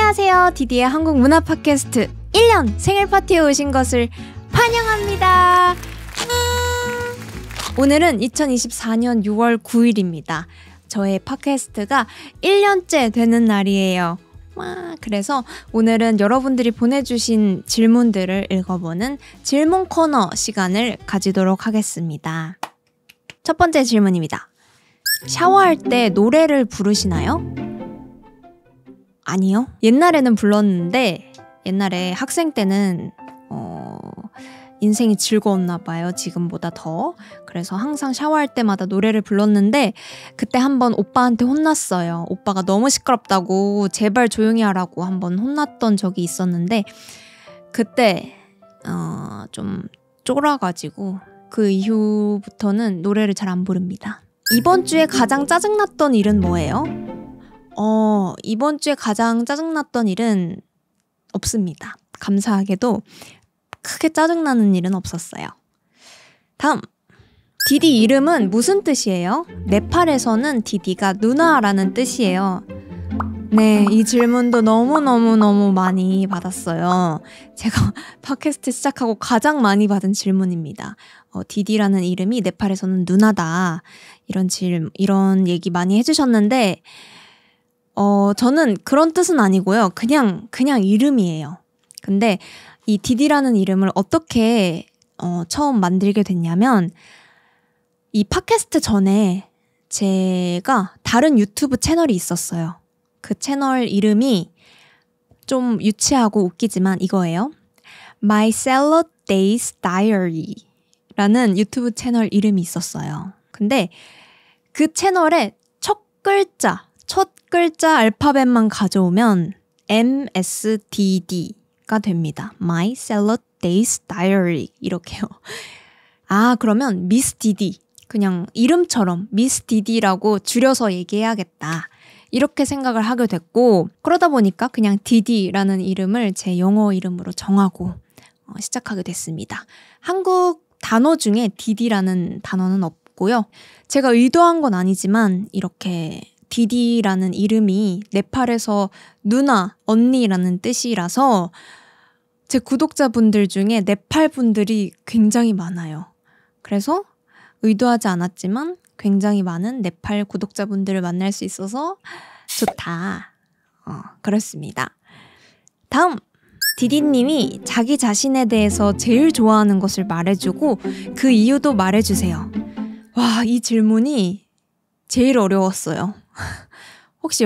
안녕하세요. 디디의 한국 문화 팟캐스트 1년 생일 파티에 오신 것을 환영합니다. 오늘은 2024년 6월 9일입니다. 저의 팟캐스트가 1년째 되는 날이에요. 그래서 오늘은 여러분들이 보내주신 질문들을 읽어보는 질문 코너 시간을 가지도록 하겠습니다. 첫 번째 질문입니다. 샤워할 때 노래를 부르시나요? 아니요. 옛날에는 불렀는데 옛날에 학생 때는 인생이 즐거웠나 봐요. 지금보다 더. 그래서 항상 샤워할 때마다 노래를 불렀는데 그때 한번 오빠한테 혼났어요. 오빠가 너무 시끄럽다고 제발 조용히 하라고 한번 혼났던 적이 있었는데 그때 좀 쫄아가지고 그 이후부터는 노래를 잘 안 부릅니다. 이번 주에 가장 짜증났던 일은 뭐예요? 이번 주에 가장 짜증났던 일은 없습니다. 감사하게도 크게 짜증나는 일은 없었어요. 다음, 디디 이름은 무슨 뜻이에요? 네팔에서는 디디가 누나라는 뜻이에요. 네, 이 질문도 너무너무 많이 받았어요. 제가 팟캐스트 시작하고 가장 많이 받은 질문입니다. 디디라는 이름이 네팔에서는 누나다. 이런 얘기 많이 해주셨는데 저는 그런 뜻은 아니고요. 그냥 이름이에요. 근데 이 디디라는 이름을 어떻게 처음 만들게 됐냐면 이 팟캐스트 전에 제가 다른 유튜브 채널이 있었어요. 그 채널 이름이 좀 유치하고 웃기지만 이거예요. My Salad Days Diary 라는 유튜브 채널 이름이 있었어요. 근데 그 채널에 첫 글자 알파벳만 가져오면 MSDD가 됩니다. My Salad Days Diary 이렇게요. 그러면 Miss Didi 그냥 이름처럼 Miss Didi라고 줄여서 얘기해야겠다. 이렇게 생각을 하게 됐고 그러다 보니까 그냥 디디라는 이름을 제 영어 이름으로 정하고 시작하게 됐습니다. 한국 단어 중에 디디라는 단어는 없고요. 제가 의도한 건 아니지만 이렇게 디디라는 이름이 네팔에서 누나, 언니라는 뜻이라서 제 구독자분들 중에 네팔 분들이 굉장히 많아요. 그래서 의도하지 않았지만 굉장히 많은 네팔 구독자분들을 만날 수 있어서 좋다. 그렇습니다. 다음! 디디님이 자기 자신에 대해서 제일 좋아하는 것을 말해주고 그 이유도 말해주세요. 와, 이 질문이 제일 어려웠어요. 혹시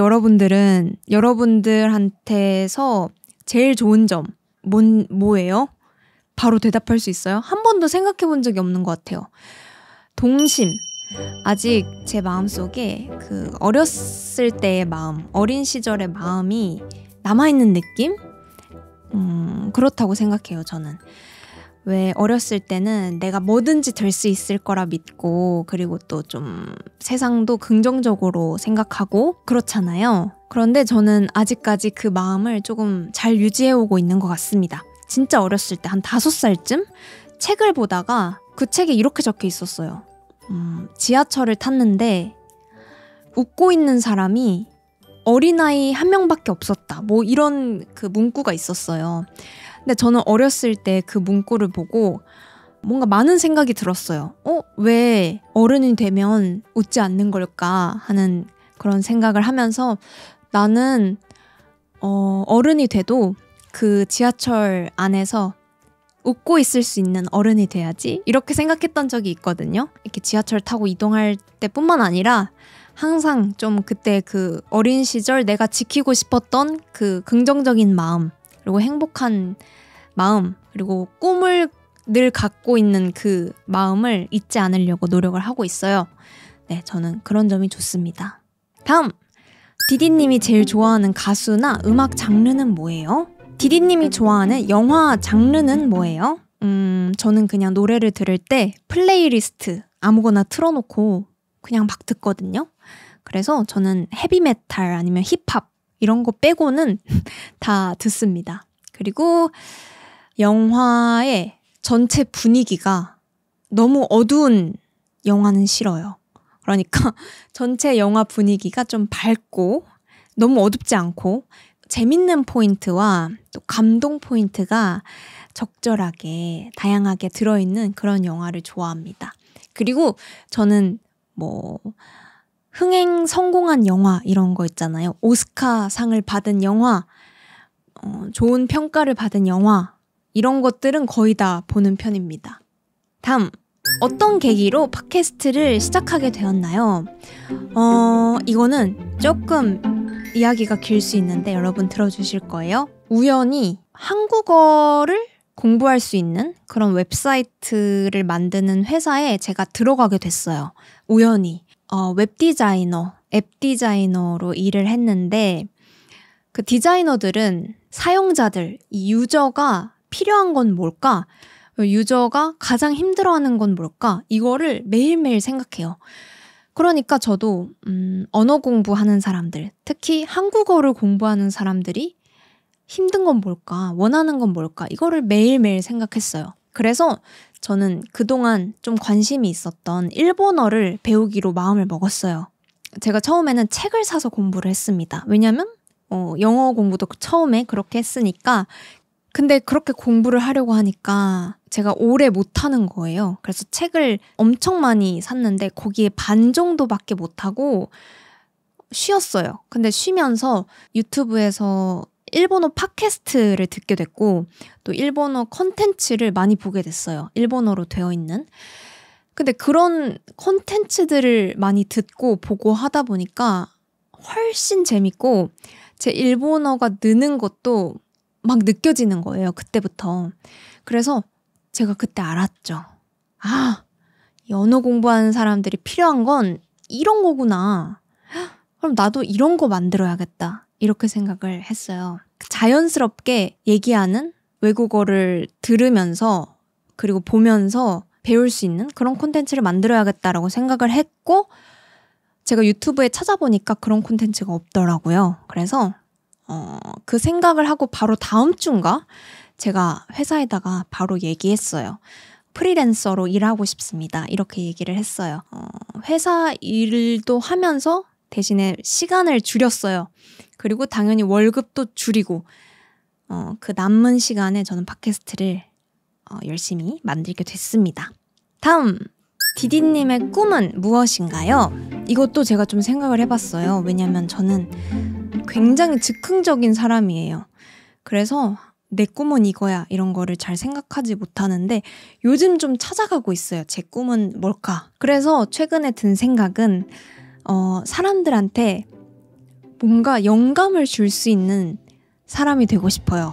여러분들한테서 제일 좋은 점 뭐예요? 바로 대답할 수 있어요? 한 번도 생각해 본 적이 없는 것 같아요. 동심. 아직 제 마음속에 그 어렸을 때의 마음, 어린 시절의 마음이 남아있는 느낌? 그렇다고 생각해요, 저는. 왜 어렸을 때는 내가 뭐든지 될 수 있을 거라 믿고 그리고 또 좀 세상도 긍정적으로 생각하고 그렇잖아요. 그런데 저는 아직까지 그 마음을 조금 잘 유지해오고 있는 것 같습니다. 진짜 어렸을 때 한 5살쯤 책을 보다가 그 책에 이렇게 적혀 있었어요. 지하철을 탔는데 웃고 있는 사람이 어린아이 한 명밖에 없었다. 뭐 이런 그 문구가 있었어요. 근데 저는 어렸을 때 그 문구를 보고 뭔가 많은 생각이 들었어요. 왜 어른이 되면 웃지 않는 걸까 하는 그런 생각을 하면서 나는 어른이 돼도 그 지하철 안에서 웃고 있을 수 있는 어른이 돼야지 이렇게 생각했던 적이 있거든요. 이렇게 지하철 타고 이동할 때뿐만 아니라 항상 좀 그때 그 어린 시절 내가 지키고 싶었던 그 긍정적인 마음 그리고 행복한 마음 그리고 꿈을 늘 갖고 있는 그 마음을 잊지 않으려고 노력을 하고 있어요. 네, 저는 그런 점이 좋습니다. 다음! 디디님이 제일 좋아하는 가수나 음악 장르는 뭐예요? 디디님이 좋아하는 영화 장르는 뭐예요? 저는 그냥 노래를 들을 때 플레이리스트 아무거나 틀어놓고 그냥 막 듣거든요. 그래서 저는 헤비메탈 아니면 힙합 이런 거 빼고는 다 듣습니다. 그리고 영화의 전체 분위기가 너무 어두운 영화는 싫어요. 그러니까 전체 영화 분위기가 좀 밝고 너무 어둡지 않고 재밌는 포인트와 또 감동 포인트가 적절하게 다양하게 들어있는 그런 영화를 좋아합니다. 그리고 저는 흥행 성공한 영화 이런 거 있잖아요. 오스카상을 받은 영화, 좋은 평가를 받은 영화 이런 것들은 거의 다 보는 편입니다. 다음, 어떤 계기로 팟캐스트를 시작하게 되었나요? 이거는 조금 이야기가 길 수 있는데 여러분 들어주실 거예요. 우연히 한국어를 공부할 수 있는 그런 웹사이트를 만드는 회사에 제가 들어가게 됐어요. 우연히. 웹 디자이너, 앱 디자이너로 일을 했는데 그 디자이너들은 사용자들, 이 유저가 필요한 건 뭘까? 유저가 가장 힘들어하는 건 뭘까? 이거를 매일매일 생각해요. 그러니까 저도 언어 공부하는 사람들, 특히 한국어를 공부하는 사람들이 힘든 건 뭘까? 원하는 건 뭘까? 이거를 매일매일 생각했어요. 그래서 저는 그동안 좀 관심이 있었던 일본어를 배우기로 마음을 먹었어요. 제가 처음에는 책을 사서 공부를 했습니다. 왜냐면 영어 공부도 처음에 그렇게 했으니까. 근데 그렇게 공부를 하려고 하니까 제가 오래 못하는 거예요. 그래서 책을 엄청 많이 샀는데 거기에 반 정도밖에 못하고 쉬었어요. 근데 쉬면서 유튜브에서 일본어 팟캐스트를 듣게 됐고 또 일본어 콘텐츠를 많이 보게 됐어요. 일본어로 되어 있는. 근데 그런 콘텐츠들을 많이 듣고 보고 하다 보니까 훨씬 재밌고 제 일본어가 느는 것도 막 느껴지는 거예요. 그때부터. 그래서 제가 그때 알았죠. 이 언어 공부하는 사람들이 필요한 건 이런 거구나. 그럼 나도 이런 거 만들어야겠다. 이렇게 생각을 했어요. 자연스럽게 얘기하는 외국어를 들으면서 그리고 보면서 배울 수 있는 그런 콘텐츠를 만들어야겠다라고 생각을 했고 제가 유튜브에 찾아보니까 그런 콘텐츠가 없더라고요. 그래서 그 생각을 하고 바로 다음 주인가 제가 회사에다가 바로 얘기했어요. 프리랜서로 일하고 싶습니다. 이렇게 얘기를 했어요. 회사 일도 하면서 대신에 시간을 줄였어요. 그리고 당연히 월급도 줄이고 그 남은 시간에 저는 팟캐스트를 열심히 만들게 됐습니다. 다음, 디디님의 꿈은 무엇인가요? 이것도 제가 좀 생각을 해봤어요. 왜냐면 저는 굉장히 즉흥적인 사람이에요. 그래서 내 꿈은 이거야 이런 거를 잘 생각하지 못하는데 요즘 좀 찾아가고 있어요. 제 꿈은 뭘까? 그래서 최근에 든 생각은 사람들한테 뭔가 영감을 줄 수 있는 사람이 되고 싶어요.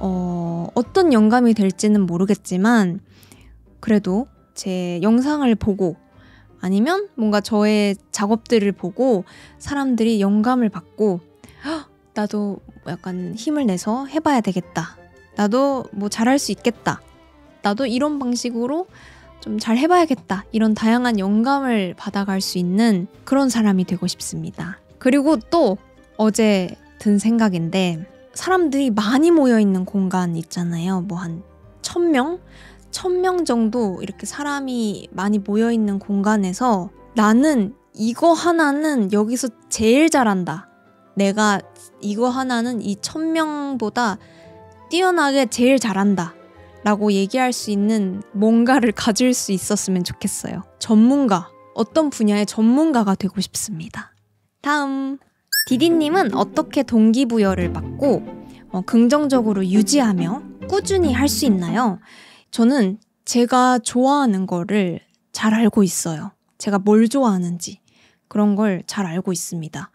어떤 영감이 될지는 모르겠지만 그래도 제 영상을 보고 아니면 뭔가 저의 작업들을 보고 사람들이 영감을 받고 나도 약간 힘을 내서 해봐야 되겠다. 나도 뭐 잘할 수 있겠다. 나도 이런 방식으로 좀 잘 해봐야겠다. 이런 다양한 영감을 받아갈 수 있는 그런 사람이 되고 싶습니다. 그리고 또 어제 든 생각인데 사람들이 많이 모여있는 공간 있잖아요. 뭐 한 1000명? 1000명 정도 이렇게 사람이 많이 모여있는 공간에서 나는 이거 하나는 여기서 제일 잘한다. 내가 이거 하나는 이 1000명보다 뛰어나게 제일 잘한다. 라고 얘기할 수 있는 뭔가를 가질 수 있었으면 좋겠어요. 전문가, 어떤 분야의 전문가가 되고 싶습니다. 다음, 디디님은 어떻게 동기부여를 받고 긍정적으로 유지하며 꾸준히 할 수 있나요? 저는 제가 좋아하는 거를 잘 알고 있어요. 제가 뭘 좋아하는지 그런 걸 잘 알고 있습니다.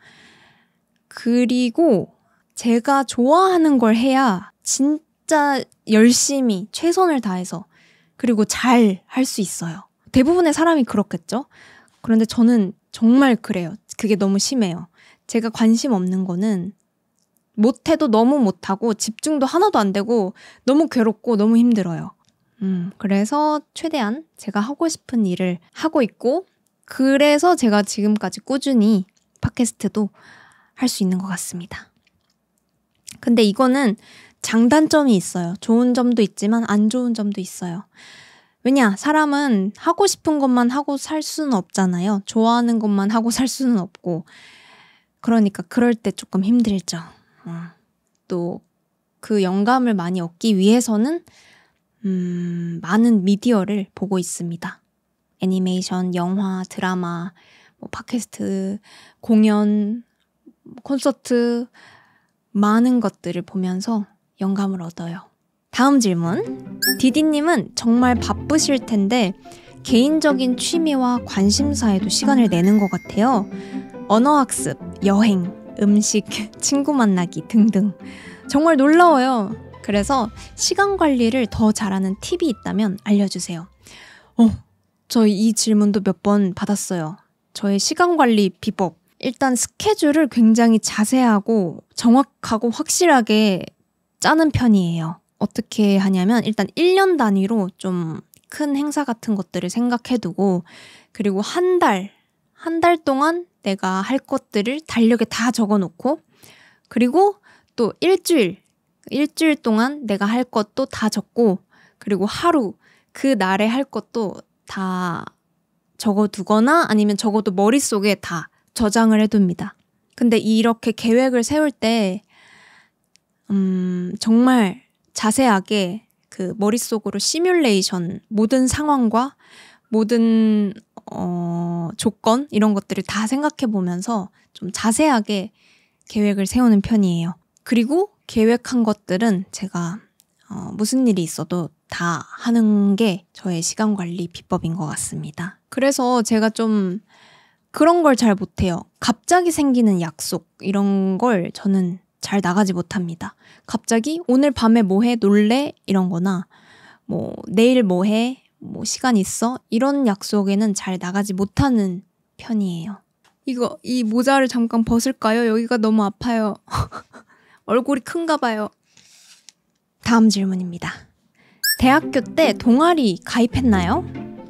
그리고 제가 좋아하는 걸 해야 진짜 열심히 최선을 다해서 그리고 잘 할 수 있어요. 대부분의 사람이 그렇겠죠? 그런데 저는 정말 그래요. 그게 너무 심해요. 제가 관심 없는 거는 못해도 너무 못하고 집중도 하나도 안 되고 너무 괴롭고 너무 힘들어요. 그래서 최대한 제가 하고 싶은 일을 하고 있고 그래서 제가 지금까지 꾸준히 팟캐스트도 할 수 있는 것 같습니다. 근데 이거는 장단점이 있어요. 좋은 점도 있지만 안 좋은 점도 있어요. 왜냐? 사람은 하고 싶은 것만 하고 살 수는 없잖아요. 좋아하는 것만 하고 살 수는 없고. 그러니까 그럴 때 조금 힘들죠. 또 그 영감을 많이 얻기 위해서는 많은 미디어를 보고 있습니다. 애니메이션, 영화, 드라마, 팟캐스트, 공연, 콘서트 많은 것들을 보면서 영감을 얻어요. 다음 질문. 디디님은 정말 바쁘실 텐데 개인적인 취미와 관심사에도 시간을 내는 것 같아요. 언어학습, 여행, 음식, 친구 만나기 등등. 정말 놀라워요. 그래서 시간 관리를 더 잘하는 팁이 있다면 알려주세요. 저 이 질문도 몇 번 받았어요. 저의 시간 관리 비법. 일단 스케줄을 굉장히 자세하고 정확하고 확실하게 짜는 편이에요. 어떻게 하냐면 일단 1년 단위로 좀 큰 행사 같은 것들을 생각해두고 그리고 한 달 동안 내가 할 것들을 달력에 다 적어놓고 그리고 또 일주일 동안 내가 할 것도 다 적고 그리고 하루 그 날에 할 것도 다 적어두거나 아니면 적어도 머릿속에 다 저장을 해둡니다. 근데 이렇게 계획을 세울 때 정말 자세하게 그 머릿속으로 시뮬레이션 모든 상황과 모든 조건 이런 것들을 다 생각해 보면서 좀 자세하게 계획을 세우는 편이에요. 그리고 계획한 것들은 제가 무슨 일이 있어도 다 하는 게 저의 시간 관리 비법인 것 같습니다. 그래서 제가 좀 그런 걸 잘 못해요. 갑자기 생기는 약속 이런 걸 저는 잘 나가지 못합니다. 갑자기 오늘 밤에 뭐 해? 놀래? 이런 거나 뭐 내일 뭐 해? 뭐 시간 있어? 이런 약속에는 잘 나가지 못하는 편이에요. 이 모자를 잠깐 벗을까요? 여기가 너무 아파요. 얼굴이 큰가 봐요. 다음 질문입니다. 대학교 때 동아리 가입했나요?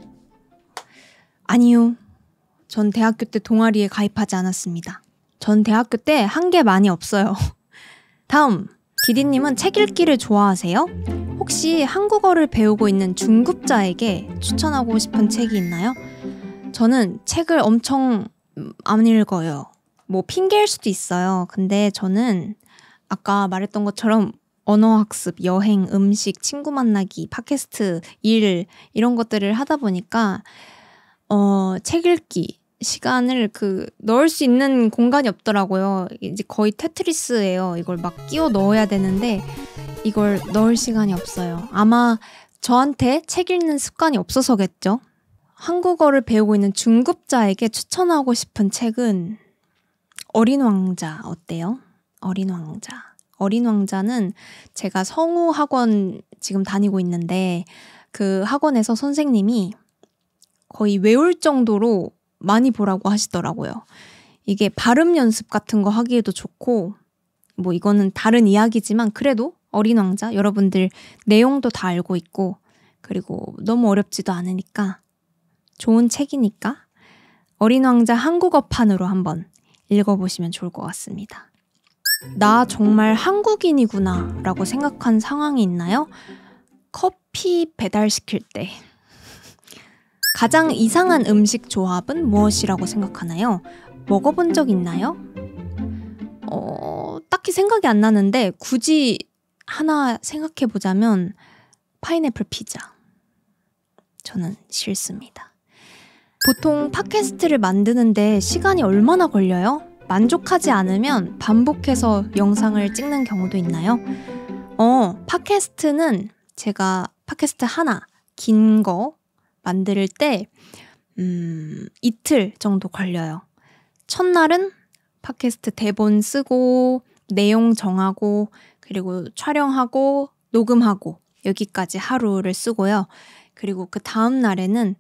아니요. 전 대학교 때 동아리에 가입하지 않았습니다. 전 대학교 때 한 게 많이 없어요. 다음, 디디님은 책 읽기를 좋아하세요? 혹시 한국어를 배우고 있는 중급자에게 추천하고 싶은 책이 있나요? 저는 책을 엄청 안 읽어요. 뭐 핑계일 수도 있어요. 근데 저는 아까 말했던 것처럼 언어학습, 여행, 음식, 친구 만나기, 팟캐스트, 일 이런 것들을 하다 보니까 책 읽기 시간을 넣을 수 있는 공간이 없더라고요. 이제 거의 테트리스예요. 이걸 막 끼워 넣어야 되는데 이걸 넣을 시간이 없어요. 아마 저한테 책 읽는 습관이 없어서겠죠. 한국어를 배우고 있는 중급자에게 추천하고 싶은 책은 어린 왕자 어때요? 어린 왕자. 어린 왕자는 제가 성우 학원 지금 다니고 있는데 그 학원에서 선생님이 거의 외울 정도로 많이 보라고 하시더라고요. 이게 발음 연습 같은 거 하기에도 좋고 뭐 이거는 다른 이야기지만 그래도 어린 왕자 여러분들 내용도 다 알고 있고 그리고 너무 어렵지도 않으니까 좋은 책이니까 어린 왕자 한국어판으로 한번 읽어보시면 좋을 것 같습니다. 나 정말 한국인이구나 라고 생각한 상황이 있나요? 커피 배달시킬 때. 가장 이상한 음식 조합은 무엇이라고 생각하나요? 먹어본 적 있나요? 딱히 생각이 안 나는데 굳이 하나 생각해보자면 파인애플 피자. 저는 싫습니다. 보통 팟캐스트를 만드는데 시간이 얼마나 걸려요? 만족하지 않으면 반복해서 영상을 찍는 경우도 있나요? 팟캐스트는 제가 팟캐스트 하나 긴 거 만들 때 이틀 정도 걸려요. 첫날은 팟캐스트 대본 쓰고 내용 정하고 그리고 촬영하고 녹음하고 여기까지 하루를 쓰고요. 그리고 그 다음 날에는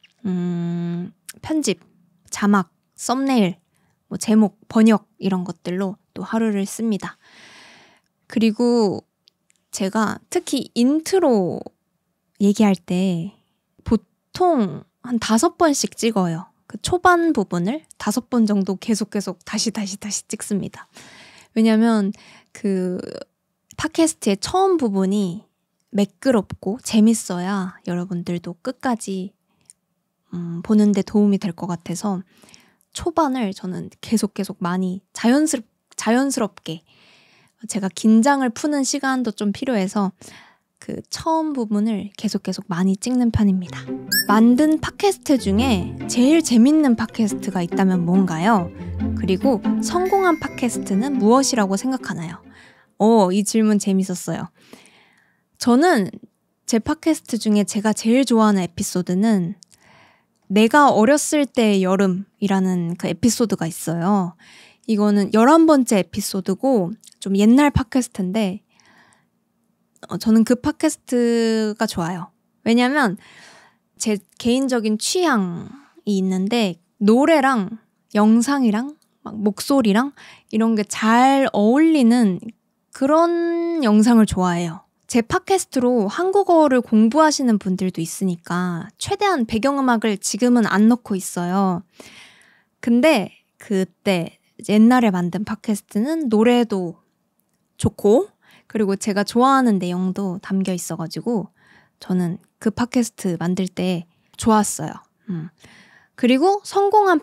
편집, 자막, 썸네일, 뭐 제목, 번역 이런 것들로 또 하루를 씁니다. 그리고 제가 특히 인트로 얘기할 때 보통 한 5번씩 찍어요. 그 초반 부분을 5번 정도 계속 다시 찍습니다. 왜냐면 그 팟캐스트의 처음 부분이 매끄럽고 재밌어야 여러분들도 끝까지 보는데 도움이 될 것 같아서 초반을 저는 계속 많이 자연스럽게 제가 긴장을 푸는 시간도 좀 필요해서 그 처음 부분을 계속 많이 찍는 편입니다. 만든 팟캐스트 중에 제일 재밌는 팟캐스트가 있다면 뭔가요? 그리고 성공한 팟캐스트는 무엇이라고 생각하나요? 이 질문 재밌었어요. 저는 제 팟캐스트 중에 제가 제일 좋아하는 에피소드는 내가 어렸을 때의 여름이라는 그 에피소드가 있어요. 이거는 11번째 에피소드고 좀 옛날 팟캐스트인데 저는 그 팟캐스트가 좋아요. 왜냐면 제 개인적인 취향이 있는데 노래랑 영상이랑 막 목소리랑 이런 게 잘 어울리는 그런 영상을 좋아해요. 제 팟캐스트로 한국어를 공부하시는 분들도 있으니까 최대한 배경음악을 지금은 안 넣고 있어요. 근데 그때 옛날에 만든 팟캐스트는 노래도 좋고 그리고 제가 좋아하는 내용도 담겨 있어가지고 저는 그 팟캐스트 만들 때 좋았어요. 그리고 성공한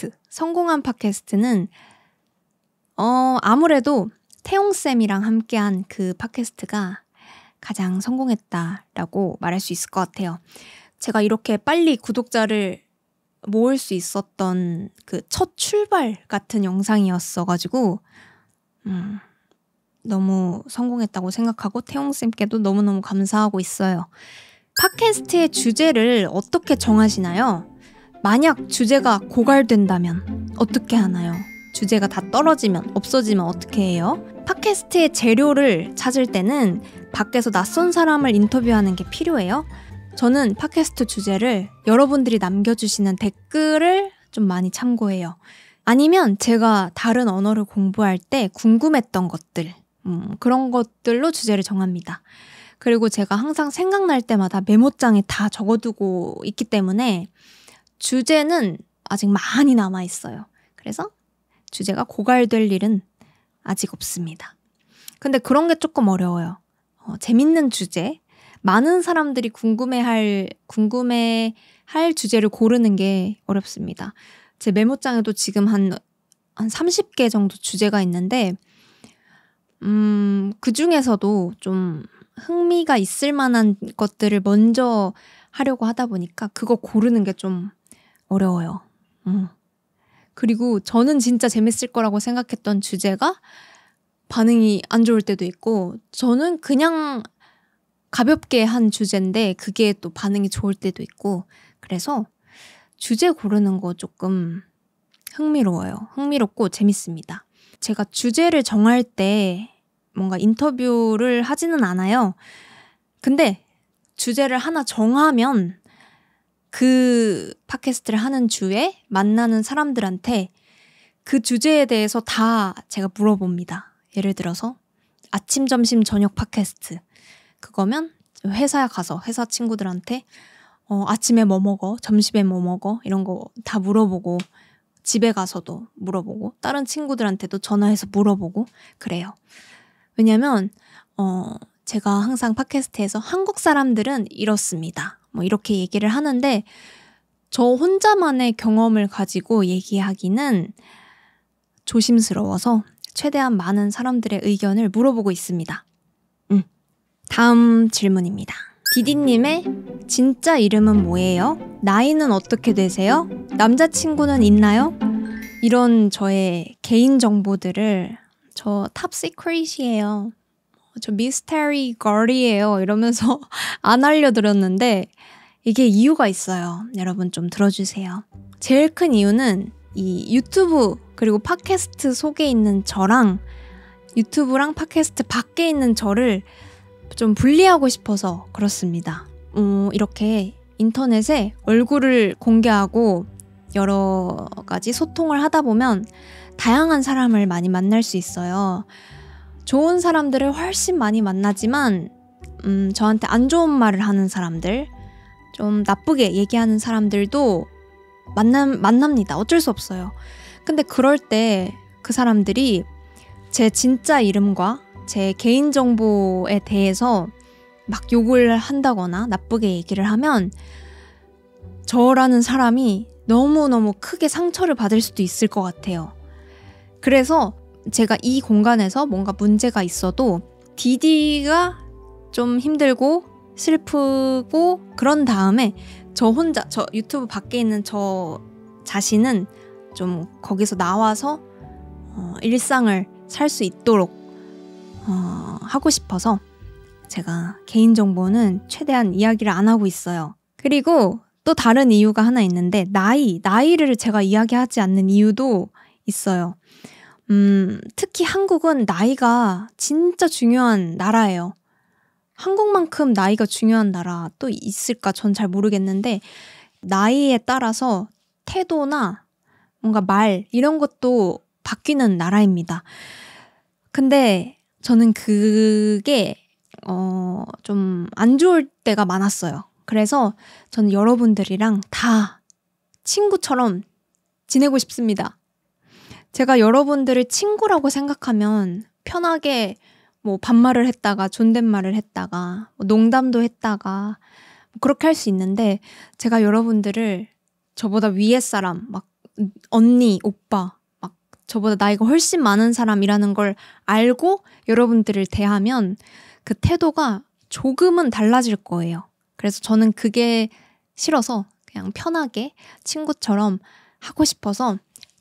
팟캐스트는 아무래도 태용쌤이랑 함께한 그 팟캐스트가 가장 성공했다라고 말할 수 있을 것 같아요. 제가 이렇게 빨리 구독자를 모을 수 있었던 그 첫 출발 같은 영상이었어가지고 너무 성공했다고 생각하고 태용쌤께도 너무너무 감사하고 있어요. 팟캐스트의 주제를 어떻게 정하시나요? 만약 주제가 고갈된다면 어떻게 하나요? 주제가 다 떨어지면, 없어지면 어떻게 해요? 팟캐스트의 재료를 찾을 때는 밖에서 낯선 사람을 인터뷰하는 게 필요해요. 저는 팟캐스트 주제를 여러분들이 남겨주시는 댓글을 좀 많이 참고해요. 아니면 제가 다른 언어를 공부할 때 궁금했던 것들, 그런 것들로 주제를 정합니다. 그리고 제가 항상 생각날 때마다 메모장에 다 적어두고 있기 때문에 주제는 아직 많이 남아있어요. 그래서 주제가 고갈될 일은 아직 없습니다. 근데 그런 게 조금 어려워요. 재밌는 주제, 많은 사람들이 궁금해할 주제를 고르는 게 어렵습니다. 제 메모장에도 지금 한 30개 정도 주제가 있는데 그 중에서도 좀 흥미가 있을 만한 것들을 먼저 하려고 하다 보니까 그거 고르는 게 좀 어려워요. 그리고 저는 진짜 재밌을 거라고 생각했던 주제가 반응이 안 좋을 때도 있고 저는 그냥 가볍게 한 주제인데 그게 또 반응이 좋을 때도 있고 그래서 주제 고르는 거 조금 흥미롭고 재밌습니다. 제가 주제를 정할 때 뭔가 인터뷰를 하지는 않아요. 근데 주제를 하나 정하면 그 팟캐스트를 하는 주에 만나는 사람들한테 그 주제에 대해서 다 제가 물어봅니다. 예를 들어서 아침, 점심, 저녁 팟캐스트. 그거면 회사에 가서 회사 친구들한테 아침에 뭐 먹어? 점심에 뭐 먹어? 이런 거 다 물어보고 집에 가서도 물어보고 다른 친구들한테도 전화해서 물어보고 그래요. 왜냐면 제가 항상 팟캐스트에서 한국 사람들은 이렇습니다. 뭐 이렇게 얘기를 하는데 저 혼자만의 경험을 가지고 얘기하기는 조심스러워서 최대한 많은 사람들의 의견을 물어보고 있습니다. 다음 질문입니다. 디디님의 진짜 이름은 뭐예요? 나이는 어떻게 되세요? 남자친구는 있나요? 이런 저의 개인 정보들을 저 탑 시크릿이에요. 저 미스테리 걸이에요. 이러면서 안 알려드렸는데 이게 이유가 있어요. 여러분 좀 들어주세요. 제일 큰 이유는 이 유튜브 그리고 팟캐스트 속에 있는 저랑 유튜브랑 팟캐스트 밖에 있는 저를 좀 분리하고 싶어서 그렇습니다. 이렇게 인터넷에 얼굴을 공개하고 여러 가지 소통을 하다 보면 다양한 사람을 많이 만날 수 있어요. 좋은 사람들을 훨씬 많이 만나지만 저한테 안 좋은 말을 하는 사람들, 좀 나쁘게 얘기하는 사람들도 만납니다. 어쩔 수 없어요. 근데 그럴 때 그 사람들이 제 진짜 이름과 제 개인정보에 대해서 막 욕을 한다거나 나쁘게 얘기를 하면 저라는 사람이 너무너무 크게 상처를 받을 수도 있을 것 같아요. 그래서 제가 이 공간에서 뭔가 문제가 있어도 디디가 좀 힘들고 슬프고 그런 다음에 저 유튜브 밖에 있는 저 자신은 좀 거기서 나와서 일상을 살 수 있도록 하고 싶어서 제가 개인정보는 최대한 이야기를 안 하고 있어요. 그리고 또 다른 이유가 하나 있는데 나이를 제가 이야기하지 않는 이유도 있어요. 특히 한국은 나이가 진짜 중요한 나라예요. 한국만큼 나이가 중요한 나라 또 있을까 전 잘 모르겠는데 나이에 따라서 태도나 뭔가 말 이런 것도 바뀌는 나라입니다. 근데 저는 그게 좀 안 좋을 때가 많았어요. 그래서 저는 여러분들이랑 다 친구처럼 지내고 싶습니다. 제가 여러분들을 친구라고 생각하면 편하게 뭐 반말을 했다가 존댓말을 했다가 뭐 농담도 했다가 뭐 그렇게 할 수 있는데 제가 여러분들을 저보다 위에 사람 막 언니, 오빠 막 저보다 나이가 훨씬 많은 사람이라는 걸 알고 여러분들을 대하면 그 태도가 조금은 달라질 거예요. 그래서 저는 그게 싫어서 그냥 편하게 친구처럼 하고 싶어서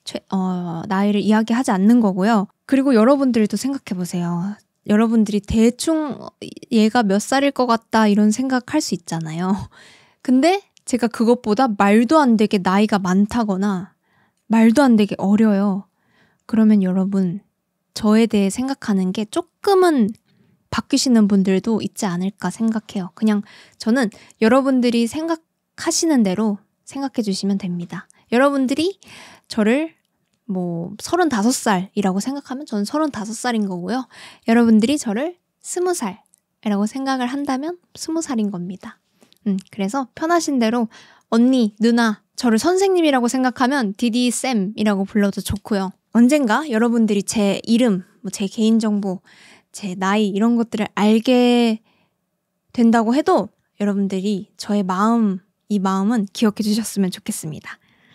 나이를 이야기하지 않는 거고요. 그리고 여러분들도 생각해보세요. 여러분들이 대충 얘가 몇 살일 것 같다 이런 생각할 수 있잖아요. 근데 제가 그것보다 말도 안 되게 나이가 많다거나 말도 안 되게 어려요. 그러면 여러분 저에 대해 생각하는 게 조금은 바뀌시는 분들도 있지 않을까 생각해요. 그냥 저는 여러분들이 생각하시는 대로 생각해 주시면 됩니다. 여러분들이 저를 뭐 35살이라고 생각하면 저는 35살인 거고요. 여러분들이 저를 20살이라고 생각을 한다면 20살인 겁니다. 그래서 편하신 대로 언니, 누나, 저를 선생님이라고 생각하면 디디쌤이라고 불러도 좋고요. 언젠가 여러분들이 제 이름, 뭐 제 개인정보, 제 나이 이런 것들을 알게 된다고 해도 여러분들이 저의 마음, 이 마음은 기억해 주셨으면 좋겠습니다.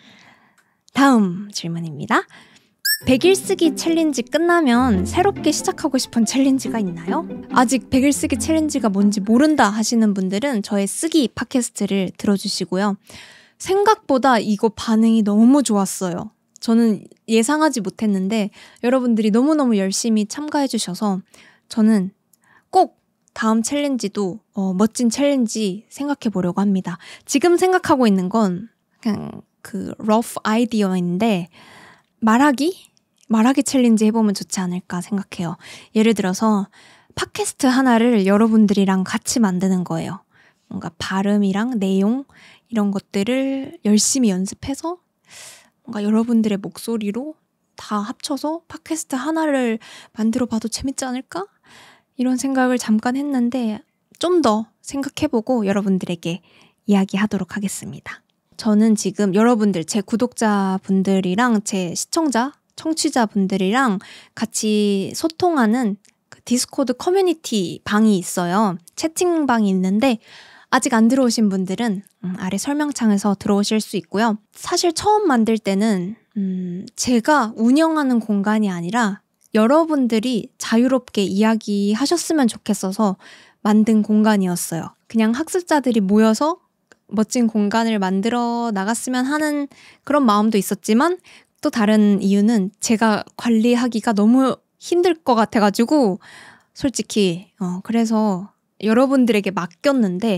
다음 질문입니다. 100일 쓰기 챌린지 끝나면 새롭게 시작하고 싶은 챌린지가 있나요? 아직 100일 쓰기 챌린지가 뭔지 모른다 하시는 분들은 저의 쓰기 팟캐스트를 들어주시고요. 생각보다 이거 반응이 너무 좋았어요. 저는 예상하지 못했는데 여러분들이 너무너무 열심히 참가해 주셔서 저는 꼭 다음 챌린지도 멋진 챌린지 생각해 보려고 합니다. 지금 생각하고 있는 건 그냥 그 러프 아이디어인데 말하기 챌린지 해보면 좋지 않을까 생각해요. 예를 들어서 팟캐스트 하나를 여러분들이랑 같이 만드는 거예요. 뭔가 발음이랑 내용 이런 것들을 열심히 연습해서 뭔가 여러분들의 목소리로 다 합쳐서 팟캐스트 하나를 만들어 봐도 재밌지 않을까? 이런 생각을 잠깐 했는데 좀 더 생각해보고 여러분들에게 이야기하도록 하겠습니다. 저는 지금 여러분들, 제 구독자분들이랑 제 시청자, 청취자분들이랑 같이 소통하는 그 디스코드 커뮤니티 방이 있어요. 채팅방이 있는데 아직 안 들어오신 분들은 아래 설명창에서 들어오실 수 있고요. 사실 처음 만들 때는 제가 운영하는 공간이 아니라 여러분들이 자유롭게 이야기하셨으면 좋겠어서 만든 공간이었어요. 그냥 학습자들이 모여서 멋진 공간을 만들어 나갔으면 하는 그런 마음도 있었지만 또 다른 이유는 제가 관리하기가 너무 힘들 것 같아가지고 솔직히 그래서 여러분들에게 맡겼는데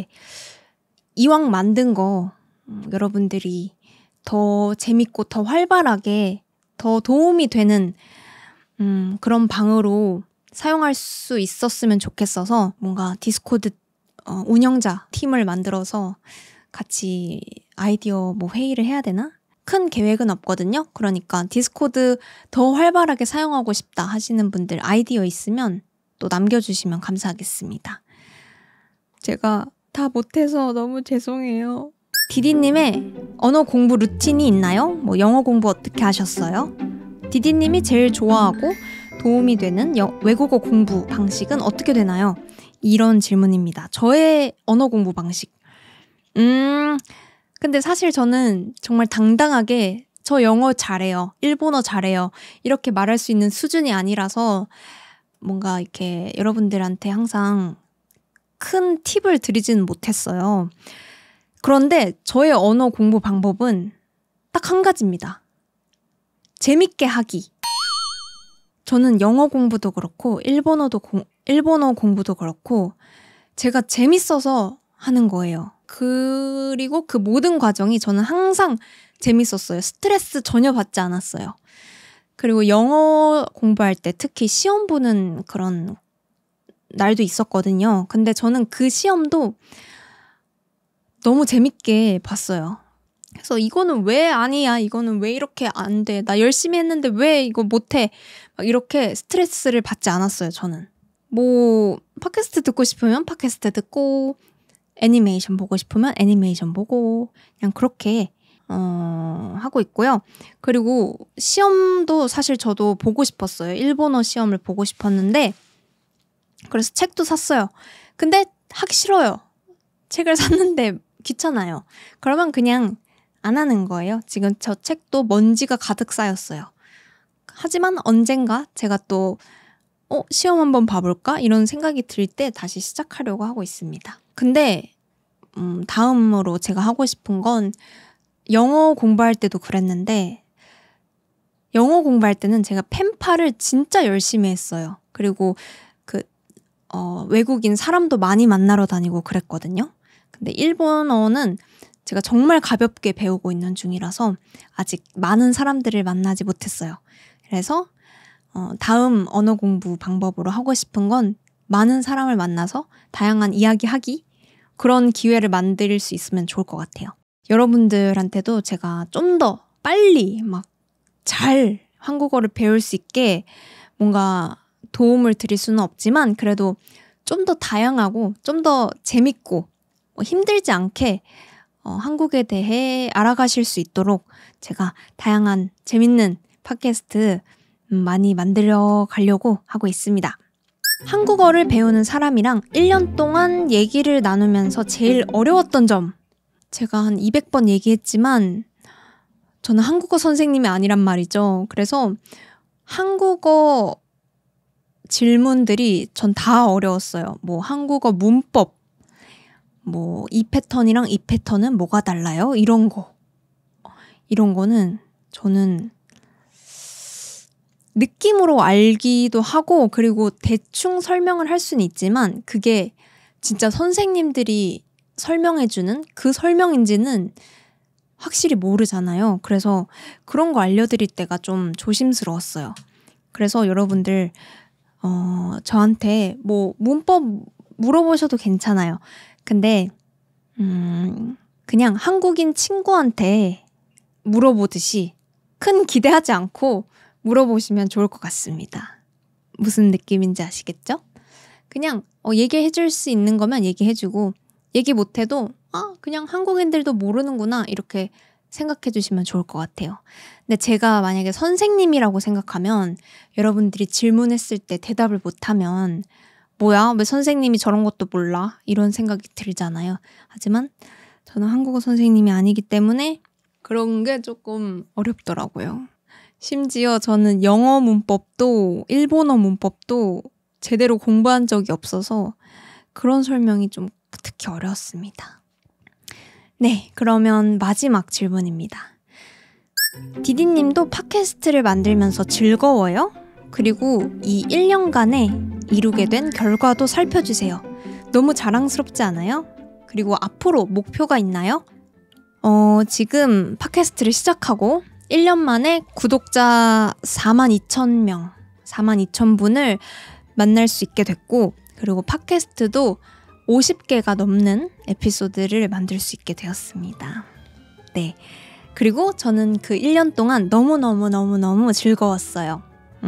이왕 만든 거 여러분들이 더 재밌고 더 활발하게 더 도움이 되는 그런 방으로 사용할 수 있었으면 좋겠어서 뭔가 디스코드 운영자 팀을 만들어서 같이 아이디어 뭐 회의를 해야 되나? 큰 계획은 없거든요. 그러니까 디스코드 더 활발하게 사용하고 싶다 하시는 분들 아이디어 있으면 또 남겨주시면 감사하겠습니다. 제가 다 못해서 너무 죄송해요. 디디님의 언어 공부 루틴이 있나요? 뭐 영어 공부 어떻게 하셨어요? 디디님이 제일 좋아하고 도움이 되는 외국어 공부 방식은 어떻게 되나요? 이런 질문입니다. 저의 언어 공부 방식. 근데 사실 저는 정말 당당하게 저 영어 잘해요. 일본어 잘해요. 이렇게 말할 수 있는 수준이 아니라서 뭔가 이렇게 여러분들한테 항상 큰 팁을 드리지는 못했어요. 그런데 저의 언어 공부 방법은 딱 한 가지입니다. 재밌게 하기. 저는 영어 공부도 그렇고 일본어 공부도 그렇고 제가 재밌어서 하는 거예요. 그리고 그 모든 과정이 저는 항상 재밌었어요. 스트레스 전혀 받지 않았어요. 그리고 영어 공부할 때 특히 시험 보는 그런 날도 있었거든요. 근데 저는 그 시험도 너무 재밌게 봤어요. 그래서 이거는 왜 아니야? 이거는 왜 이렇게 안 돼? 나 열심히 했는데 왜 이거 못해? 막 이렇게 스트레스를 받지 않았어요, 저는. 뭐 팟캐스트 듣고 싶으면 팟캐스트 듣고 애니메이션 보고 싶으면 애니메이션 보고 그냥 그렇게 하고 있고요. 그리고 시험도 사실 저도 보고 싶었어요. 일본어 시험을 보고 싶었는데 그래서 책도 샀어요. 근데 하기 싫어요. 책을 샀는데 귀찮아요. 그러면 그냥 안 하는 거예요. 지금 저 책도 먼지가 가득 쌓였어요. 하지만 언젠가 제가 또 시험 한번 봐볼까? 이런 생각이 들 때 다시 시작하려고 하고 있습니다. 근데 다음으로 제가 하고 싶은 건 영어 공부할 때도 그랬는데 영어 공부할 때는 제가 펜팔을 진짜 열심히 했어요. 그리고 외국인 사람도 많이 만나러 다니고 그랬거든요. 근데 일본어는 제가 정말 가볍게 배우고 있는 중이라서 아직 많은 사람들을 만나지 못했어요. 그래서 다음 언어 공부 방법으로 하고 싶은 건 많은 사람을 만나서 다양한 이야기하기 그런 기회를 만들 수 있으면 좋을 것 같아요. 여러분들한테도 제가 좀 더 빨리 막 잘 한국어를 배울 수 있게 뭔가 도움을 드릴 수는 없지만 그래도 좀 더 다양하고 좀 더 재밌고 힘들지 않게 한국에 대해 알아가실 수 있도록 제가 다양한 재밌는 팟캐스트 많이 만들어 가려고 하고 있습니다. 한국어를 배우는 사람이랑 1년 동안 얘기를 나누면서 제일 어려웠던 점 제가 한 200번 얘기했지만 저는 한국어 선생님이 아니란 말이죠. 그래서 한국어 질문들이 전 다 어려웠어요. 뭐 한국어 문법, 뭐 이 패턴이랑 이 패턴은 뭐가 달라요? 이런 거는 저는 느낌으로 알기도 하고 그리고 대충 설명을 할 수는 있지만 그게 진짜 선생님들이 설명해주는 그 설명인지는 확실히 모르잖아요. 그래서 그런 거 알려드릴 때가 좀 조심스러웠어요. 그래서 여러분들 저한테 뭐 문법 물어보셔도 괜찮아요. 근데 그냥 한국인 친구한테 물어보듯이 큰 기대하지 않고 물어보시면 좋을 것 같습니다. 무슨 느낌인지 아시겠죠? 그냥 얘기해 줄 수 있는 거면 얘기해주고 얘기 못해도 그냥 한국인들도 모르는구나 이렇게 생각해 주시면 좋을 것 같아요. 근데 제가 만약에 선생님이라고 생각하면 여러분들이 질문했을 때 대답을 못하면 뭐야? 왜 선생님이 저런 것도 몰라? 이런 생각이 들잖아요. 하지만 저는 한국어 선생님이 아니기 때문에 그런 게 조금 어렵더라고요. 심지어 저는 영어 문법도 일본어 문법도 제대로 공부한 적이 없어서 그런 설명이 좀 특히 어려웠습니다. 네, 그러면 마지막 질문입니다. 디디님도 팟캐스트를 만들면서 즐거워요? 그리고 이 1년간에 이루게 된 결과도 살펴주세요. 너무 자랑스럽지 않아요? 그리고 앞으로 목표가 있나요? 지금 팟캐스트를 시작하고 1년 만에 구독자 42,000명, 42,000분을 만날 수 있게 됐고 그리고 팟캐스트도 50개가 넘는 에피소드를 만들 수 있게 되었습니다. 네. 그리고 저는 그 1년 동안 너무너무 즐거웠어요.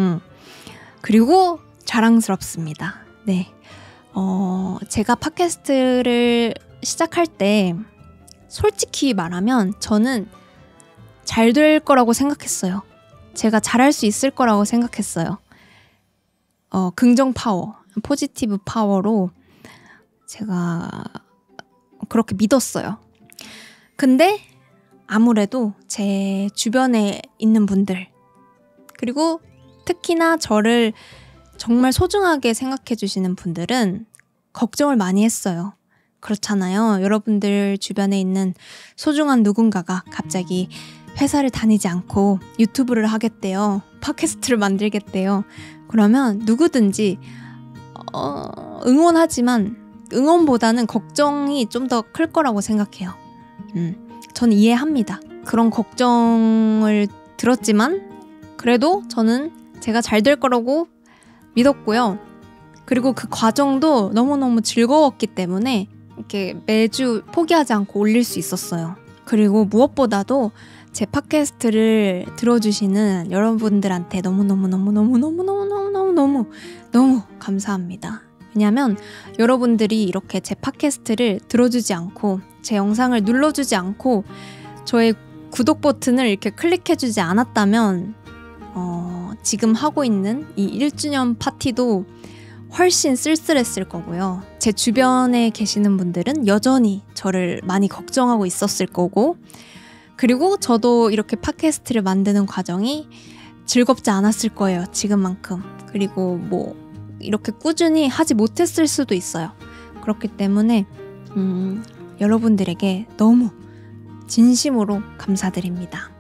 그리고 자랑스럽습니다. 네. 제가 팟캐스트를 시작할 때 솔직히 말하면 저는 잘 될 거라고 생각했어요. 제가 잘할 수 있을 거라고 생각했어요. 긍정 파워, 포지티브 파워로 제가 그렇게 믿었어요. 근데 아무래도 제 주변에 있는 분들, 그리고 특히나 저를 정말 소중하게 생각해 주시는 분들은 걱정을 많이 했어요. 그렇잖아요. 여러분들 주변에 있는 소중한 누군가가 갑자기 회사를 다니지 않고 유튜브를 하겠대요. 팟캐스트를 만들겠대요. 그러면 누구든지 응원하지만 응원보다는 걱정이 좀 더 클 거라고 생각해요. 전 이해합니다. 그런 걱정을 들었지만 그래도 저는 제가 잘 될 거라고 믿었고요. 그리고 그 과정도 너무너무 즐거웠기 때문에 이렇게 매주 포기하지 않고 올릴 수 있었어요. 그리고 무엇보다도 제 팟캐스트를 들어주시는 여러분들한테 너무 감사합니다. 왜냐면 여러분들이 이렇게 제 팟캐스트를 들어주지 않고 제 영상을 눌러주지 않고 저의 구독 버튼을 이렇게 클릭해주지 않았다면 지금 하고 있는 이 1주년 파티도 훨씬 쓸쓸했을 거고요. 제 주변에 계시는 분들은 여전히 저를 많이 걱정하고 있었을 거고, 그리고 저도 이렇게 팟캐스트를 만드는 과정이 즐겁지 않았을 거예요. 지금만큼. 그리고 뭐 이렇게 꾸준히 하지 못했을 수도 있어요. 그렇기 때문에 여러분들에게 너무 진심으로 감사드립니다.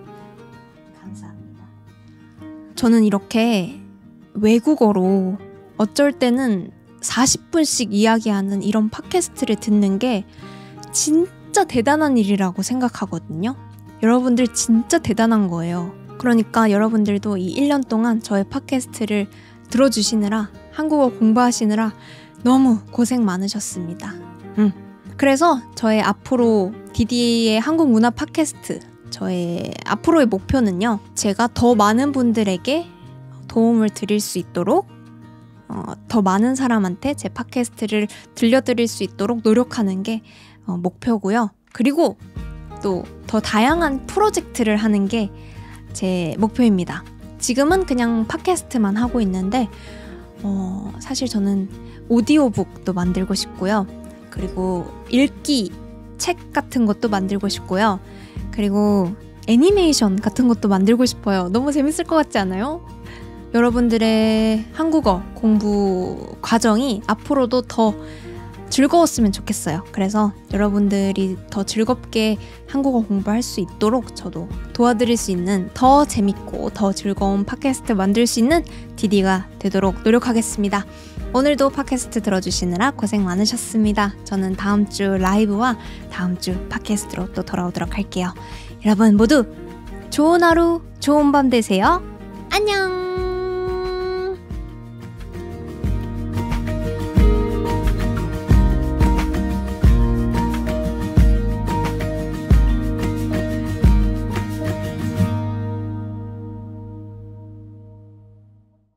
감사합니다. 저는 이렇게 외국어로 어쩔 때는 40분씩 이야기하는 이런 팟캐스트를 듣는 게 진짜 대단한 일이라고 생각하거든요. 여러분들 진짜 대단한 거예요. 그러니까 여러분들도 이 1년 동안 저의 팟캐스트를 들어주시느라, 한국어 공부하시느라 너무 고생 많으셨습니다. 그래서 저의 앞으로 디디의 한국 문화 팟캐스트, 저의 앞으로의 목표는요, 제가 더 많은 분들에게 도움을 드릴 수 있도록, 더 많은 사람한테 제 팟캐스트를 들려드릴 수 있도록 노력하는 게 목표고요. 그리고 또 더 다양한 프로젝트를 하는 게 제 목표입니다. 지금은 그냥 팟캐스트만 하고 있는데 사실 저는 오디오북도 만들고 싶고요. 그리고 읽기 책 같은 것도 만들고 싶고요. 그리고 애니메이션 같은 것도 만들고 싶어요. 너무 재밌을 것 같지 않아요? 여러분들의 한국어 공부 과정이 앞으로도 더 즐거웠으면 좋겠어요. 그래서 여러분들이 더 즐겁게 한국어 공부할 수 있도록 저도 도와드릴 수 있는 더 재밌고 더 즐거운 팟캐스트 만들 수 있는 디디가 되도록 노력하겠습니다. 오늘도 팟캐스트 들어주시느라 고생 많으셨습니다. 저는 다음 주 라이브와 다음 주 팟캐스트로 또 돌아오도록 할게요. 여러분 모두 좋은 하루, 좋은 밤 되세요. 안녕!